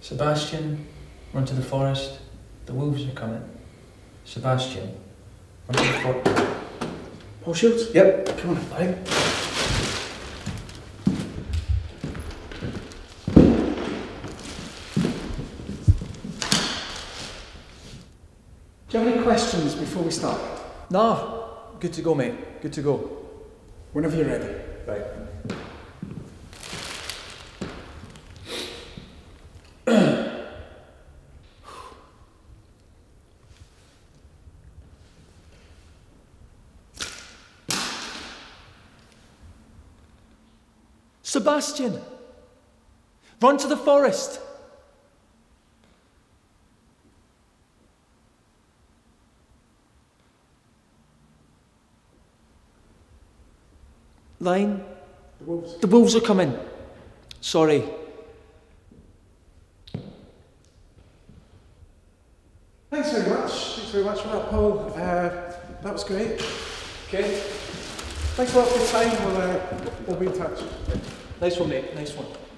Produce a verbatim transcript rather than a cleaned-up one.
Sebastian, run to the forest. The wolves are coming. Sebastian, run to the forest. Paul Shields? Yep. Come on. Right. Do you have any questions before we start? No. Good to go, mate. Good to go. Whenever you're ready. Right. Sebastian, run to the forest. Line. The wolves. The wolves are coming. Sorry. Thanks very much. Thanks very much for that, Paul. Uh, that was great. Okay. Thanks a lot for your time. We'll, uh, we'll be in touch. Nice one, mate. Nice one.